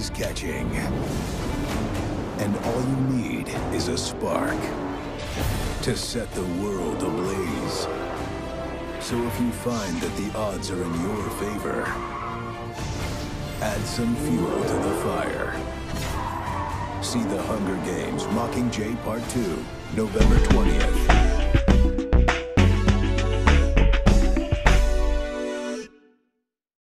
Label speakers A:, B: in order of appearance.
A: is catching. And all you need is a spark to set the world ablaze. So if you find that the odds are in your favor, add some fuel to the fire. See The Hunger Games Mockingjay Part 2, November 20th.